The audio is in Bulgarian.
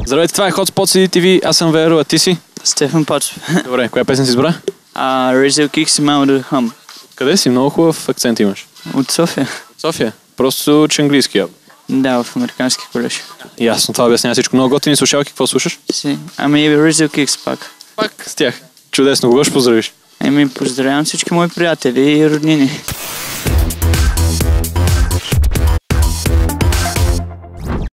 Здравейте, това е Hotspot CDTV, аз съм Веро, а ти си? Стефан Пачов. Добре, коя песен си избра? Raise Your Kicks и Mama Do The Hum. Къде си? Много хубав акцент имаш. От София. От София? Просто че английски. Да, в американски колеж. Ясно, това обяснява всичко. Много готини слушалки, какво слушаш? Raise Your Kicks пак. Пак с тях. Чудесно, кого ще поздравиш? Поздравявам всички мои приятели и роднини.